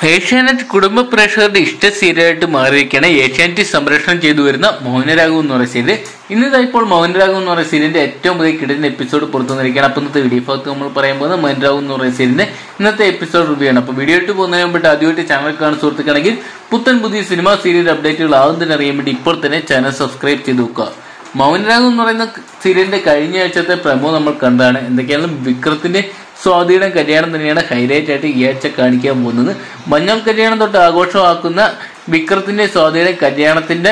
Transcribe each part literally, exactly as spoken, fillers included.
ഏഷ്യാനെറ്റ് കുടുംബ പ്രേക്ഷകരുടെ ഇഷ്ട സീരിയലായിട്ട് മാറിയിരിക്കുകയാണ് ഏഷ്യാനെറ്റ് സംപ്രേഷണം ചെയ്തു വരുന്ന മൗനരാഗം എന്ന് പറയുന്ന സീരിയൽ. ഇന്നത്തെ ഇപ്പോൾ മൗനരാഗം എന്ന് പറയുന്ന സീരിയലിന്റെ ഏറ്റവും പുതിയ കിടന്ന എപ്പിസോഡ് പുറത്തു വന്നിരിക്കുകയാണ്. അപ്പോൾ ഇന്നത്തെ വീഡിയോ ഭാഗത്ത് നമ്മൾ പറയാൻ പോകുന്നത് മൗനരാഗം എന്ന് പറയുന്ന സീരിയലിന്റെ ഇന്നത്തെ എപ്പിസോഡ് റിവ്യൂ ആണ്. അപ്പോൾ വീഡിയോ ഇട്ട് പോകുന്നതിന് മുമ്പ് ആദ്യമായിട്ട് ചാനൽ കാണുന്ന സുഹൃത്തുക്കാണെങ്കിൽ പുത്തൻ പുതിയ സിനിമ സീരിയൽ അപ്ഡേറ്റുകൾ ആവുന്നതിന് അറിയാൻ വേണ്ടി ഇപ്പോൾ തന്നെ ചാനൽ സബ്സ്ക്രൈബ് ചെയ്ത് വെക്കുക. മൗനരാഗം എന്ന് പറയുന്ന സീരിയലിന്റെ കഴിഞ്ഞ ആഴ്ചത്തെ പ്രമോ നമ്മൾ കണ്ടാണ്. എന്തൊക്കെയാണ് വിക്രത്തിന്റെ സ്വാതിയുടെ കല്യാണം തന്നെയാണ് ഹൈലൈറ്റ് ആയിട്ട് ഈ ആഴ്ച കാണിക്കാൻ പോകുന്നത്. മഞ്ഞൾ കല്യാണം തൊട്ട് ആഘോഷമാക്കുന്ന വിക്രത്തിന്റെ സ്വാതിയുടെ കല്യാണത്തിന്റെ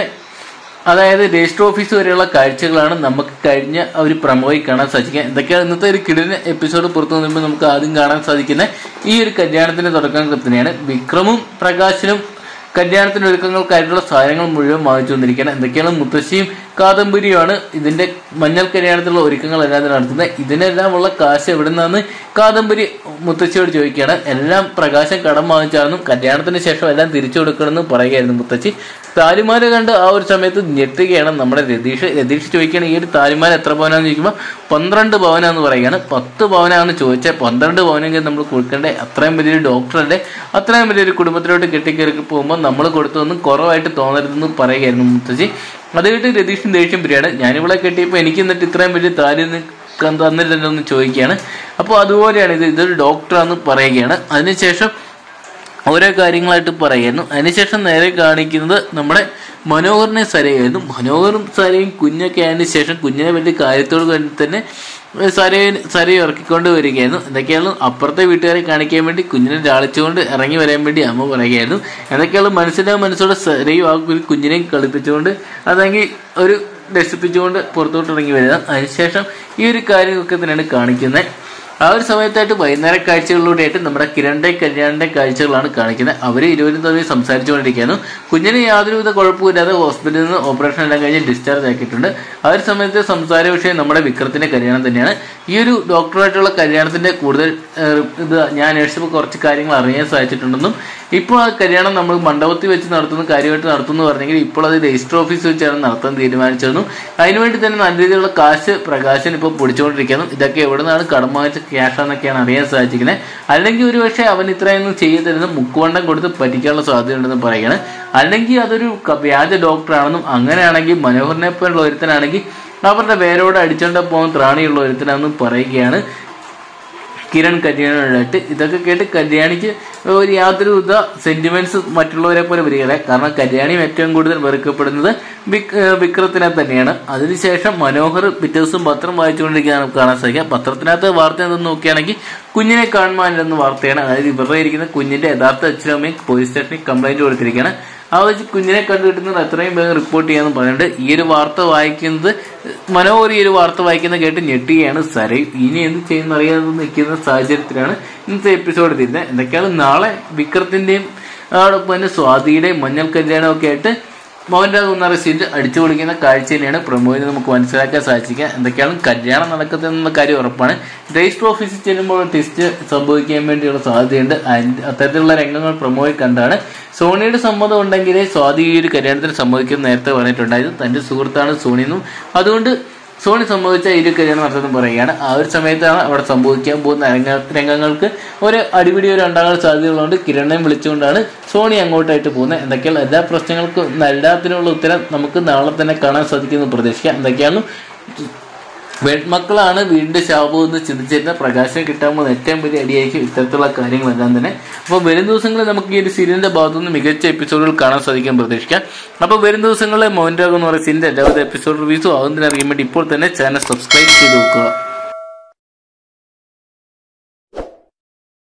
അതായത് രജിസ്റ്റർ ഓഫീസ് വരെയുള്ള കാഴ്ചകളാണ് നമുക്ക് കഴിഞ്ഞ ഒരു പ്രമോയിൽ കാണാൻ സാധിക്കുക. എന്തൊക്കെയാണ് ഇന്നത്തെ ഒരു കിടിലൻ എപ്പിസോഡ് പുറത്തു വന്നപ്പോൾ നമുക്ക് ആദ്യം കാണാൻ സാധിക്കുന്ന ഈ ഒരു കല്യാണത്തിന്റെ തുടക്കം തന്നെയാണ്. വിക്രമും പ്രകാശനും കല്യാണത്തിന് ഒരുക്കങ്ങൾക്കായിട്ടുള്ള സാധനങ്ങൾ മുഴുവൻ വാങ്ങിച്ചു വന്നിരിക്കുകയാണ്. എന്തൊക്കെയാണ് മുത്തശ്ശിയും കാദംബരിയുമാണ് ഇതിന്റെ മഞ്ഞൾ കല്യാണത്തിലുള്ള ഒരുക്കങ്ങളെല്ലാം നടത്തുന്നത്. ഇതിനെല്ലാം ഉള്ള കാശ് എവിടെ നിന്നാണ് കാദംബരി മുത്തശ്ശിയോട് ചോദിക്കുകയാണ്. എല്ലാം പ്രകാശം കടം വാങ്ങിച്ചാണെന്നും കല്യാണത്തിന് ശേഷം എല്ലാം തിരിച്ചു കൊടുക്കണമെന്നും പറയുകയായിരുന്നു മുത്തശ്ശി. താലിമാല കണ്ട് ആ ഒരു സമയത്ത് ഞെട്ടുകയാണ് നമ്മുടെ രതീഷ്. രതീഷ് ചോദിക്കുകയാണ് ഈ ഒരു താലിമാല എത്ര പവനാന്ന് ചോദിക്കുമ്പോൾ പന്ത്രണ്ട് പവനാന്ന് പറയുകയാണ്. പത്ത് പവനാണെന്ന് ചോദിച്ചാൽ പന്ത്രണ്ട് പവനെങ്കിൽ നമ്മൾ കൊടുക്കേണ്ടേ? അത്രയും വലിയൊരു ഡോക്ടറല്ലേ, അത്രയും വലിയൊരു കുടുംബത്തിലോട്ട് കെട്ടിക്കയറി പോകുമ്പോൾ നമ്മൾ കൊടുത്തൊന്നും കുറവായിട്ട് തോന്നരുതെന്ന് പറയുകയായിരുന്നു മുത്തശ്ശി. അത് കേട്ട് രതീഷിന് ദേഷ്യം വരികയാണ്. ഞാനിവിടെ കെട്ടിയപ്പോൾ എനിക്ക് എന്നിട്ട് ഇത്രയും വലിയ താലി തന്നില്ലല്ലോ എന്ന് ചോദിക്കുകയാണ്. അപ്പോൾ അതുപോലെയാണ് ഇത് ഇതൊരു ഡോക്ടറാന്ന് പറയുകയാണ്. അതിനുശേഷം ഓരോ കാര്യങ്ങളായിട്ട് പറയായിരുന്നു. അതിനുശേഷം നേരെ കാണിക്കുന്നത് നമ്മുടെ മനോഹറിനെ സരയായിരുന്നു. മനോഹറും സരയും കുഞ്ഞൊക്കെ ആയതിനു ശേഷം കുഞ്ഞിനെ വലിയ കാര്യത്തോട് കണ്ടി തന്നെ സരയെ സരയെ ഇറക്കിക്കൊണ്ട് വരികയായിരുന്നു. എന്തൊക്കെയാണ് അപ്പുറത്തെ വീട്ടുകാരെ കാണിക്കാൻ വേണ്ടി കുഞ്ഞിനെ ലാളിച്ചുകൊണ്ട് ഇറങ്ങി വരാൻ വേണ്ടി അമ്മ പറയുകയായിരുന്നു. എന്തൊക്കെയാണ് മനസ്സിലെ മനസ്സോടെ സരയും ആ കുഞ്ഞിനെയും കളിപ്പിച്ചുകൊണ്ട് അതെങ്കിൽ ഒരു രസിപ്പിച്ചുകൊണ്ട് പുറത്തോട്ട് ഇറങ്ങി വരിക. അതിനുശേഷം ഈ ഒരു കാര്യങ്ങളൊക്കെ തന്നെയാണ് കാണിക്കുന്നത്. ആ ഒരു സമയത്തായിട്ട് വൈകുന്നേര കാഴ്ചകളിലൂടെയായിട്ട് നമ്മുടെ കിരണിന്റെ കല്യാണിന്റെ കാഴ്ചകളാണ് കാണിക്കുന്നത്. അവർ ഇരുവരും തമ്മിൽ സംസാരിച്ചുകൊണ്ടിരിക്കുകയാണ്. കുഞ്ഞിന് യാതൊരുവിധ കുഴപ്പമില്ലാതെ ഹോസ്പിറ്റലിൽ നിന്ന് ഓപ്പറേഷൻ എല്ലാം കഴിഞ്ഞ് ഡിസ്ചാർജ് ആക്കിയിട്ടുണ്ട്. ആ ഒരു സമയത്ത് സംസാര വിഷയം നമ്മുടെ വിക്രത്തിന്റെ കല്യാണം തന്നെയാണ്. ഈ ഒരു ഡോക്ടറായിട്ടുള്ള കല്യാണത്തിന്റെ കൂടുതൽ ഇത് ഞാൻ അന്വേഷിച്ചപ്പോൾ കുറച്ച് കാര്യങ്ങൾ അറിയാൻ സാധിച്ചിട്ടുണ്ടെന്നും ഇപ്പോൾ ആ കല്യാണം നമ്മൾ മണ്ഡപത്തിൽ വെച്ച് നടത്തുന്ന കാര്യമായിട്ട് നടത്തുന്നു പറഞ്ഞെങ്കിൽ ഇപ്പോൾ അത് രജിസ്റ്റർ ഓഫീസ് വെച്ചാണ് നടത്താൻ തീരുമാനിച്ചതെന്നും അതിനുവേണ്ടി തന്നെ നല്ല രീതിയിലുള്ള കാശ് പ്രകാശൻ ഇപ്പോൾ പൊടിച്ചുകൊണ്ടിരിക്കുന്നു. ഇതൊക്കെ എവിടെ നിന്നാണ് കടം വാങ്ങിച്ച ക്യാഷാന്നൊക്കെയാണ് അറിയാൻ സാധിക്കുന്നത്. അല്ലെങ്കിൽ ഒരു പക്ഷേ അവൻ ഇത്രയൊന്നും ചെയ്യരുതെന്ന് മുക്കുവണ്ടം കൊടുത്ത് പറ്റിക്കാനുള്ള സാധ്യത ഉണ്ടെന്ന് പറയുകയാണ്. അല്ലെങ്കിൽ അതൊരു വ്യാജ ഡോക്ടറാണെന്നും അങ്ങനെയാണെങ്കിൽ മനോഹരനെ പോലുള്ള ഒരുത്തനാണെങ്കിൽ അവരുടെ പേരോട് അടിച്ചോണ്ട് പോകുന്ന ത്രാണിയുള്ള ഒരുത്തനാണെന്നും പറയുകയാണ് കിരൺ കല്യാണമായിട്ട്. ഇതൊക്കെ കേട്ട് കല്യാണിക്ക് ഒരു യാതൊരു വിധ സെന്റിമെന്റ്സ് മറ്റുള്ളവരെ പോലെ വരികയില്ല. കാരണം കല്യാണിയും ഏറ്റവും കൂടുതൽ വെറുക്കപ്പെടുന്നത് വിക് വിക്രത്തിനെ തന്നെയാണ്. അതിനുശേഷം മനോഹർ പിറ്റേ ദിവസം പത്രം വായിച്ചുകൊണ്ടിരിക്കാൻ നമുക്ക് കാണാൻ സാധിക്കാം. പത്രത്തിനകത്ത് വാർത്ത എന്തെന്ന് നോക്കുകയാണെങ്കിൽ കുഞ്ഞിനെ കാണുവാനില്ലെന്ന വാർത്തയാണ്. അതായത് ഇവരുടെ ഇരിക്കുന്ന കുഞ്ഞിന്റെ യഥാർത്ഥ അച്ഛനും അമ്മയും പോലീസ് സ്റ്റേഷനിൽ കംപ്ലൈന്റ് കൊടുത്തിരിക്കുകയാണ്. ആ വെച്ച് കുഞ്ഞിനെ കണ്ടു കിട്ടുന്നത് എത്രയും വേഗം റിപ്പോർട്ട് ചെയ്യാമെന്ന് പറയുന്നുണ്ട്. ഈ ഒരു വാർത്ത വായിക്കുന്നത് മനോഹർ ഈ ഒരു വാർത്ത വായിക്കുന്നത് കേട്ട് ഞെട്ടുകയാണ് സര. ഇനി എന്ത് ചെയ്യുന്ന അറിയാതെ നിൽക്കുന്ന സാഹചര്യത്തിലാണ് ഇന്നത്തെ എപ്പിസോഡ് തീരുന്നത്. എന്തൊക്കെയാണ് നാളെ വിക്രത്തിന്റെയും അതോടൊപ്പം തന്നെ സ്വാതിയുടെയും മഞ്ഞൾ കല്യാണവും ഒക്കെ ആയിട്ട് മൗനരാഗം എന്ന സീറ്റ് അടിച്ചു പൊളിക്കുന്ന കാഴ്ച തന്നെയാണ് പ്രമോയിൽ നമുക്ക് മനസ്സിലാക്കാൻ സാധിക്കുക. എന്തൊക്കെയാണ് കല്യാണം നടക്കുന്നത് കാര്യം ഉറപ്പാണ്. രജിസ്റ്റർ ഓഫീസിൽ ചെല്ലുമ്പോൾ ടെസ്റ്റ് സംഭവിക്കാൻ വേണ്ടിയുള്ള സാധ്യതയുണ്ട്. അത്തരത്തിലുള്ള രംഗങ്ങൾ പ്രമോയിൽ കണ്ടാണ്. സോണിയുടെ സമ്മതം ഉണ്ടെങ്കിലേ സ്വാതി ഈ ഒരു കല്യാണത്തിന് സമ്മതിക്കുമെന്ന് നേരത്തെ പറഞ്ഞിട്ടുണ്ടായിരുന്നു. തന്റെ സുഹൃത്താണ് സോണിയെന്നും അതുകൊണ്ട് സോണി സംഭവിച്ച ഈ ഒരു കല്യാണം നടത്തുമെന്ന് പറയുകയാണ്. ആ ഒരു സമയത്താണ് അവിടെ സംഭവിക്കാൻ പോകുന്ന രംഗ രംഗങ്ങൾക്ക് ഒരു അടിപിടി ഒരു ഉണ്ടാകാൻ സാധ്യതയുള്ളതുകൊണ്ട് കിരണിനെയും വിളിച്ചുകൊണ്ടാണ് സോണി അങ്ങോട്ടായിട്ട് പോകുന്നത്. എന്തൊക്കെയാണ് എല്ലാ പ്രശ്നങ്ങൾക്കും എല്ലാത്തിനുള്ള ഉത്തരം നമുക്ക് നാളെ തന്നെ കാണാൻ സാധിക്കുമെന്ന് പ്രതീക്ഷിക്കാം. എന്തൊക്കെയാണ് വെൺമക്കളാണ് വീടിന്റെ ശാപം എന്ന് ചിന്തിച്ചിരുന്ന പ്രകാശം കിട്ടാൻ പോകുന്ന ഏറ്റവും വലിയ അടിയായിരിക്കും ഇത്തരത്തിലുള്ള കാര്യങ്ങളെല്ലാം തന്നെ. അപ്പോൾ വരും ദിവസങ്ങളിൽ നമുക്ക് ഈ ഒരു സീരിയലിന്റെ ഭാഗത്തുനിന്ന് മികച്ച എപ്പിസോഡുകൾ കാണാൻ സാധിക്കാൻ പ്രതീക്ഷിക്കാം. അപ്പോൾ വരും ദിവസങ്ങളിൽ മൗനരാഗം എന്ന് പറയുന്ന സീരിയലിന്റെ എല്ലാവിധ എപ്പിസോഡ് റിവ്യൂസും ആകുന്നതിന് അറിയാൻ വേണ്ടി ഇപ്പോൾ തന്നെ ചാനൽ സബ്സ്ക്രൈബ് ചെയ്ത് നോക്കുക.